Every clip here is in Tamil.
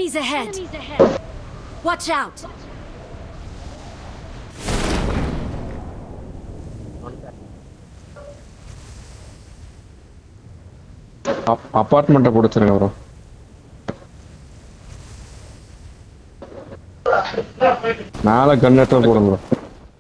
Enemies ahead! Watch out! அபார்ட்மெண்ட்டை பிடிச்சிருங்க ப்ரோ. மேலே கன்னெட்டை போடுங்க ப்ரோ.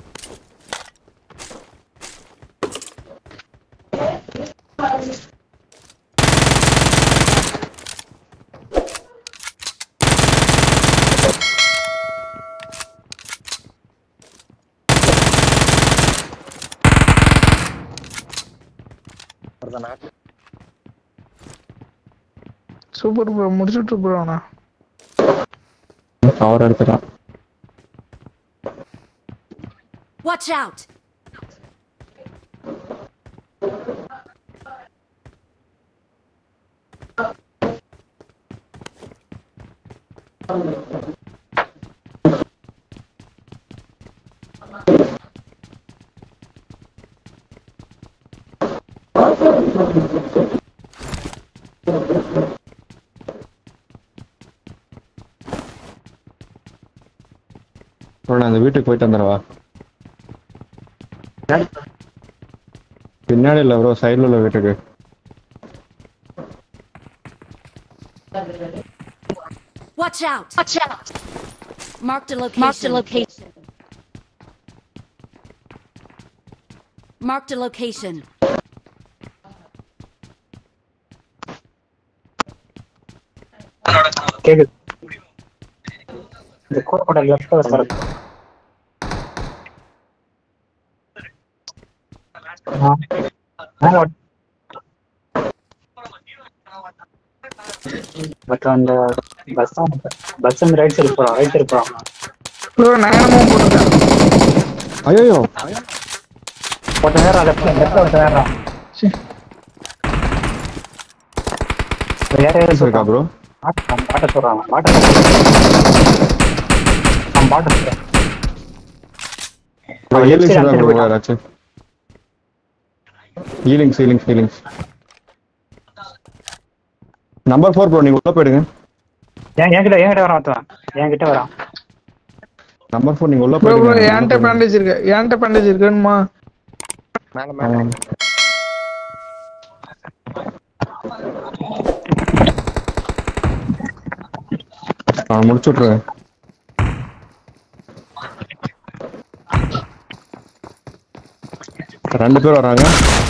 சூப்பர் ப்ரோ, முடிச்சுட்டு ப்ரோ. அவனா கவர் எடுத்துட்டான். Watch out! ப்ரோ நான் அந்த வீட்டுக்கு போயிட்டு வந்துடவா? பின்னாடி இல்லை ப்ரோ, சைடில் உள்ள வீட்டுக்கு. Watch out! Watch out! Marked a location. Marked a location. Marked a location. கேக்குது. இந்த கோட்டோட லெஃப்ட்ல வர பட் அந்த பஸ் ரைட் சைடு போறோம், ரைட் சைடு போறோம். ப்ரோ நயனமும் போட்டுருக்கேன். ஐயோ போட்ட நேரம் லெஃப்ட்ல விட்ட நேரம் வேற இருக்கா ப்ரோ? பாட்ட சொல்றாங்க, பாட்ட சொல்றேன். ஹீலிங்ஸ் நம்பர் 4 ப்ரோ, நீங்க உள்ள போயிடுங்க. என்கிட்ட வரான், என்கிட்ட வரான். நம்பர் 4 நீங்க உள்ள ப்ரோ ப்ரோ போயிடுங்க. என்கிட்ட பேண்டேஜ் இருக்குன்னுமா? மேல முடிச்சு விட்டுருவேன். ரெண்டு பேர் வராங்க.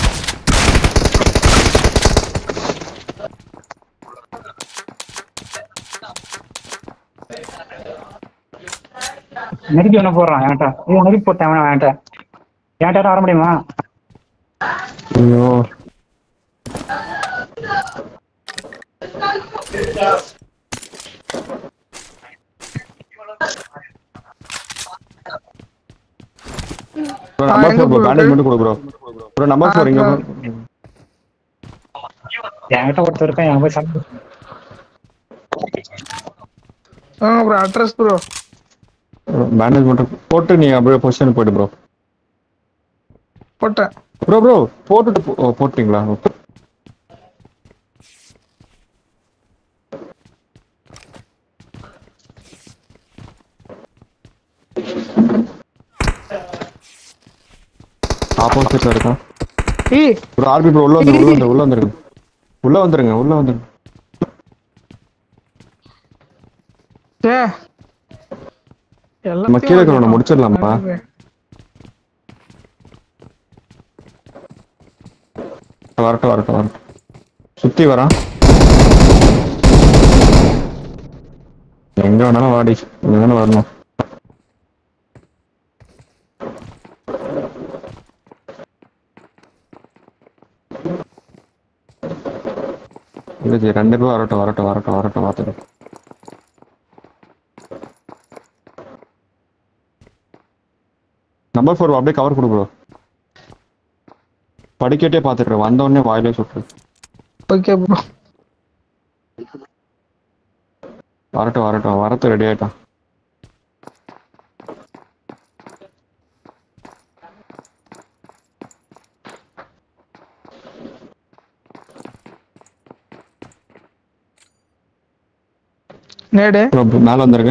நெருக்கி ஒண்ணு போடுறான் என்கிட்ட. நெருக்கி போட்டேன் என்கிட்ட வர முடியுமா? ஐயோ நம்பர் 4 பேண்டேஜ் மட்டும் கொடு ப்ரோ. ப்ரோ நம்பர் 4 இங்க என்கிட்ட ஒருத்தர் இருக்கான், என் போய் சாப்பிட்டு. Bro address bro. பேண்டேஜ் மட்டும் போட்டு நீ அப்படியே பொசிஷன் போயிடு ப்ரோ. போட்டேன் ப்ரோ போட்டுட்டு போட்டீங்களா? ஆப்போசிட்ல இருக்கான். ப்ரோ ஆர்பி ப்ரோ உள்ள வந்துருங்க. நம்ம கீழே இருக்கிறவனை முடிச்சிடலாமா? வரட்டும் சுத்தி வரான். எங்க வேணாலும் வாடி, இங்க தானே வரணும். ரெண்டு பேரும் வரட்டும் பார்த்துட்டு. நம்பர் 4 அப்படியே கவர் கொடு ப்ரோ. படிக்கட்டே பார்த்துட்டு வந்த உடனே வாயிலே சுட்டு. Okay bro. வரட்டு ரெடி ஆயிட்டான். நேடு ப்ரோ மேல வந்துருங்க.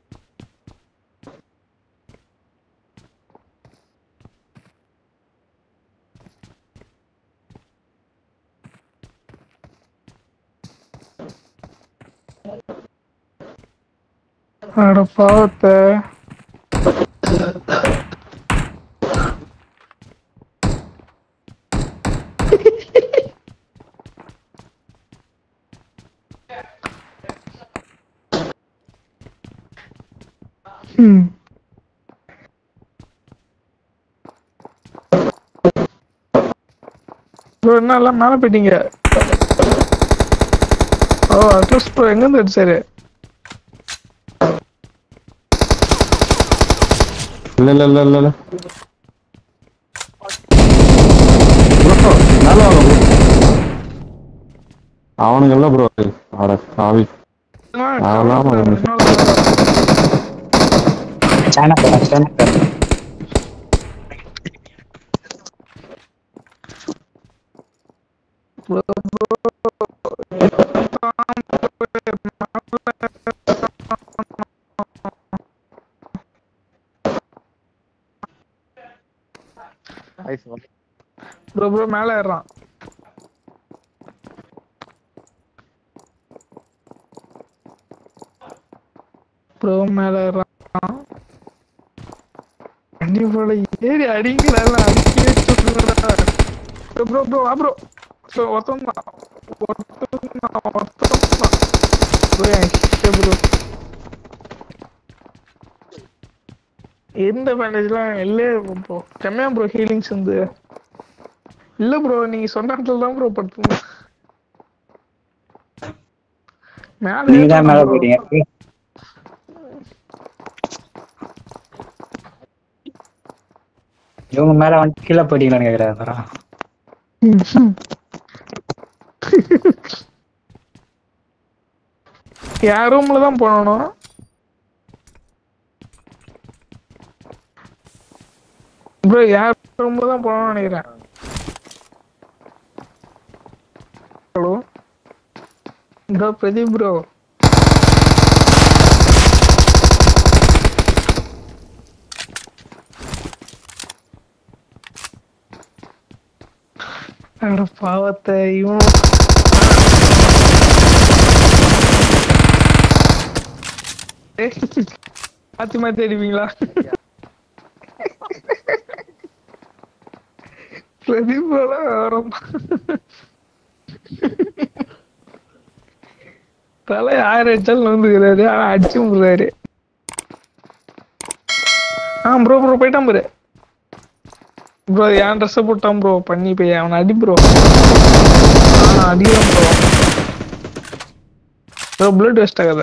அட பாவத்தை. ப்ரோ என்ன எல்லாம் மேல போயிட்டீங்க? ஓ அட்ரஸ் ப்ரோ எங்க இருந்து அடிச்சாரு? இல்ல இல்ல இல்ல இல்ல இல்ல ப்ரோ மேல வாங்க ப்ரோ. அவனுங்க இல்ல ப்ரோ. அட சாவி கவர் அதெல்லாம் இன்னொரு சைனா போறேன் சைனா போறேன். ப்ரோ ப்ரோ மேல ஏறான். ப்ரோ மேல ஏறான். அடி போல ஏறி அடிங்கடா அடிக்கவே சொல்லுடா. ப்ரோ ப்ரோ ப்ரோ வா ப்ரோ. ஸோ ஒருத்தன் தான் ப்ரோ ப்ரோ எந்த பேண்டேஜ்லாம் இல்லையே ப்ரோ. செம்மையா ப்ரோ ஹீலிங்ஸ் வந்து இல்ல ப்ரோ. நீங்க சொன்ன இடத்துல தான் ப்ரோ படுத்துங்க. மேல நீங்க தான் ஏற்றணும் மேல ப்ரோ. போயிட்டீங்க. இவங்க மேல வந்து கீழே போயிட்டீங்களான்னு கேக்குறாரு. என் ரூம்ல தான் போனணும். ப்ரோ என் ரூம்ல தான் போனணும்னு நினைக்கிறேன். Hello bro Pradeep bro. அட பாவத்தை இவன் மாத்தி மாத்தி அடிப்பீங்களா? பிரதீப் வரும் தலை 1000 அடிச்சாலும் வந்துக்கிறாரு. ஆனா அடிச்சு விடுறாரு. ப்ரோ ப்ரோ போயிட்டான் ப்ரோ. ப்ரோ என் ட்ரெஸ் போட்டான் ப்ரோ. பண்ணி போய் அவனை அடி ப்ரோ. அடிக்கிறான் ப்ரோ. ப்ரோ புல்லட் வேஸ்ட் ஆகாத.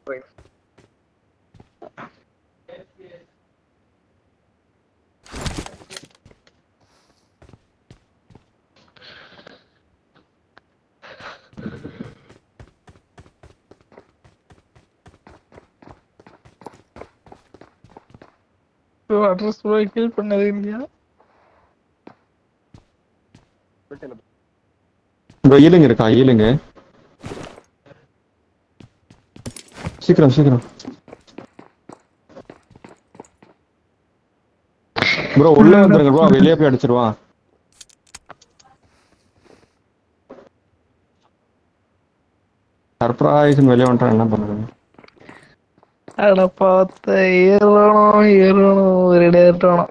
ப்ரோ அட்ரஸ் ப்ரோ கில் பண்ணது இல்லையா? ப்ரோ ஈலுங்க இருக்கா ஈலுங்க. சீக்கிரம் சீக்கிரம் ப்ரோ உள்ள வந்துருங்க ப்ரோ. வெளியே போய் அடிச்சிருவான். சர்ப்ரைஸ் வெளியே வந்துட்டான். என்ன பண்ணுறது? அட பார்த்த ஏறணும் ஏறணும் ஒரு ஏறணும்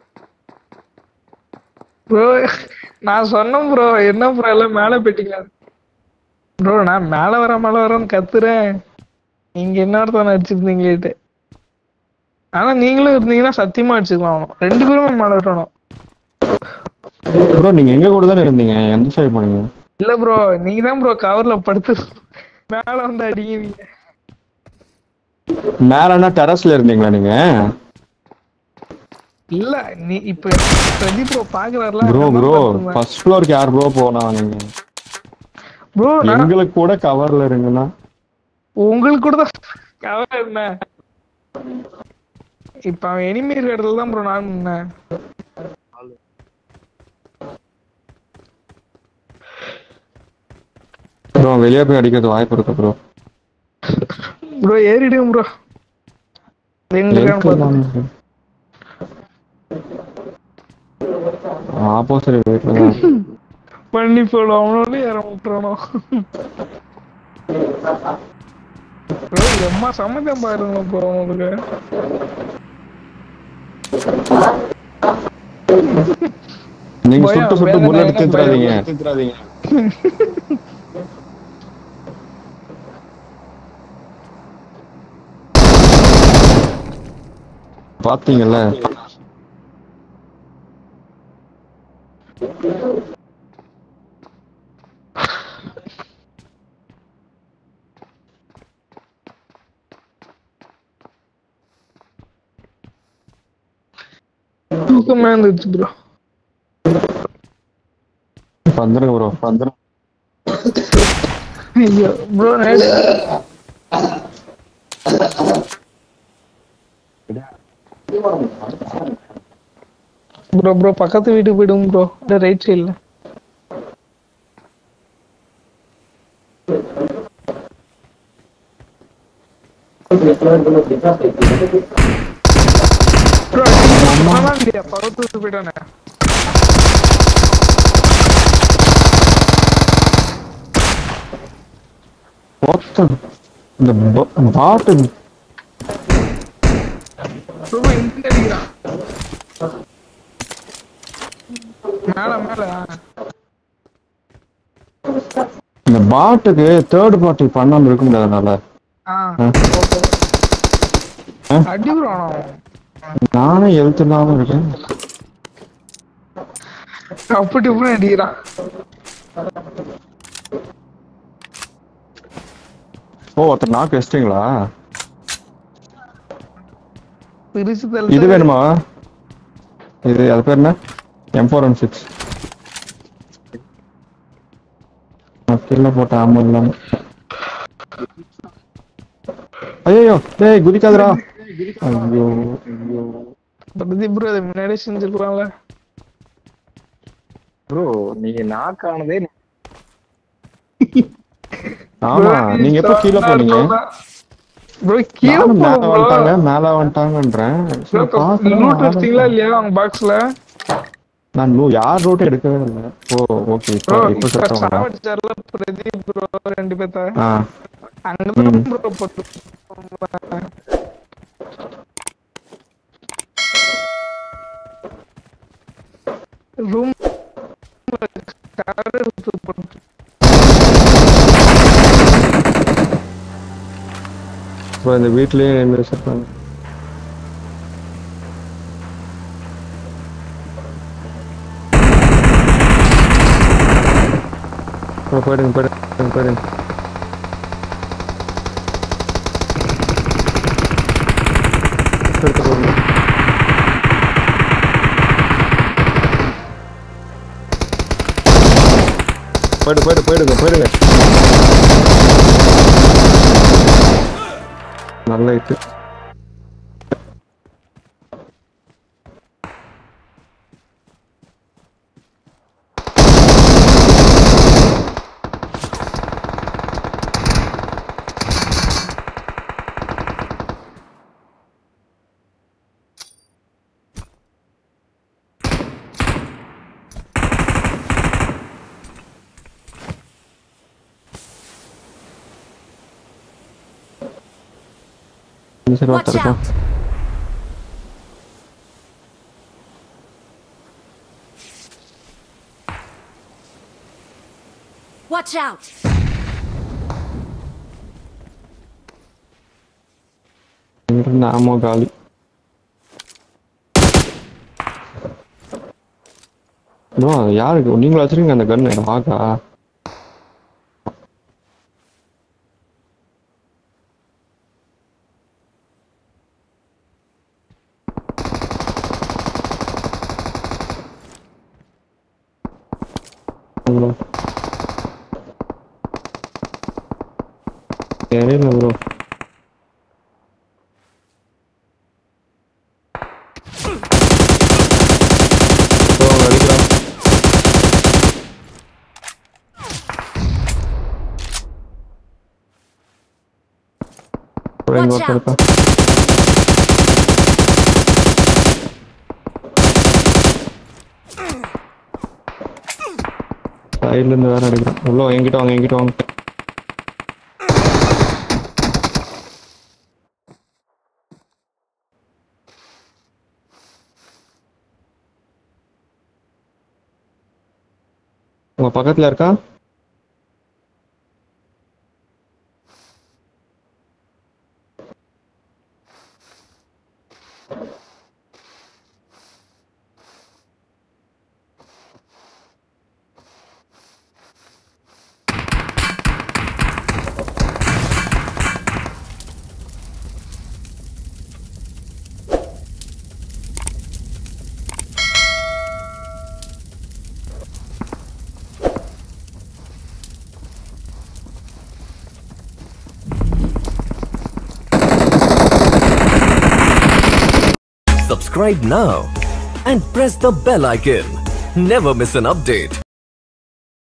ப்ரோ. நான் சொன்னேன் ப்ரோ. என்ன ப்ரோ எல்லாம் மேல போயிட்டீங்க ப்ரோ. நான் மேல வரேன்னு கத்துறேன். நீங்க என்ன அர்த்தம் அடிச்சிருந்தீங்களேட்டு. ஆனா நீங்களும் இருந்தீங்கன்னா சத்தியமா அடிச்சுக்கலாம். 2 பேரும் மேல வரணும். ப்ரோ நீங்க எங்க கூட தானே இருந்தீங்க? எந்த சைடு போனீங்க? இல்ல ப்ரோ நீங்க தான் ப்ரோ கவர்ல படுத்து மேல வந்து அடிக்குவீங்க. மேலன்னா டெரஸ்ல இருந்தீங்களா நீங்க? இல்ல நீ இப்ப பிரதீப் ப்ரோ பாக்குறாருல ப்ரோ அங்கதான் ப்ரோ படுத்துருந்தேன் ஃபர்ஸ்ட் ஃப்ளோருக்கு யார் ப்ரோ போனா நீங்க? ப்ரோ. நான் எங்களுக்கு கூட கவர்ல இருங்கன்னா உங்களுக்கு கூட தான் கவர் என்ன. இப்ப அவன் எனிமி இருக்கிற இடத்துல தான் ப்ரோ நான் நின்னேன். ப்ரோ வெளியே போய் அடிக்கிறது வாய்ப்பு இருக்கு ப்ரோ. ப்ரோ ஏறிடுங்க ப்ரோ எங்க இருக்கான்னு பார்த்து ஆப்போசிட் வீட்டுல தான். பண்ணி போடும் அவனோட ஏற விட்டுறானோ ப்ரோ எம்மா சம்மந்தம் பாருங்க ப்ரோ உங்களுக்கு நீங்க பயம் சுட்டு சுட்டு வேதனை புல்லட் என்ன பயம் தீத்துறாதீங்க. பாத்தீங்கல்ல தூக்கமா இருந்துச்சு ப்ரோ வந்துருங்க ப்ரோ வந்துருங்க. ஐயோ ப்ரோ நேடு ப்ரோ பக்கத்து வீட்டுக்கு போயிடுங்க ப்ரோ இந்த ரைட் சைடுல ப்ரோ இல்லையா பக்கத்து வீட்டுக்கு போயிட்டானே இந்த பாட்டு ப்ரோ இந்த அடிக்கிறான் மேல மேல இந்த பாட்டுக்கு தேர்ட் பார்ட்டி பண்ணாம இருக்க முடியாதனால அடி ப்ரோ நானே எழுத்துனாலும் இருக்கேன். அப்படி இப்படி அடிக்கிறான் ஓ ஒருத்தர் நாக்கு வச்சிட்டீங்களா? பிரிச்சு இது தள்ளிட்டாரு வேணுமா? இது அது பேர் என்ன? M416 கீழே போட்ட ஆமா இல்லாம. ஐயோ டேய் குதிக்காதடா. ஐயோ பிரதீப் ப்ரோ அதை முன்னாடியே செஞ்சிருக்கலாம்ல ப்ரோ நீங்க நாக் ஆனதே ஆமா நீங்க எப்ப கீழே போனீங்க? ப்ரோ கீழே நானும் மேல போனோம் ப்ரோ வந்துட்டாங்க மேல வந்துட்டாங்கன்றேன். லூட் வச்சிட்டீங்களா இல்லையா அவங்க பாக்ஸ்ல? நான் யார் ரூட் எடுக்கவே இல்லை. ஓ ஓகே ப்ரோ இப்ப இப்ப செத்தவங்களா? சாவடிச்சார்ல பிரதீப் ப்ரோ ரெண்டு பேத்த ஆ அங்கதான் ப்ரோ போட்டு ரூம் இந்த வீட்லயே வச்சிருப்பாங்க. போயிடுங்க போயிடுங்க போயிடுங்க. போயிடுங்க நல்ல இட்டு Watch out! Watch out! நாமோ காலி. யாருக்கு நீங்களும் வச்சிருக்கீங்க அந்த கன்னு? ஆகா தெரியல ப்ரோ. இங்க Watch ஒருத்தர் out! இருக்கா. சைடுல இருந்து வேற அடிக்கிறான். உள்ள எங்கிட்ட வாங்க, எங்கிட்ட வாங்க. உங்க பக்கத்துல இருக்கா? Subscribe now and press the bell icon. Never miss an update.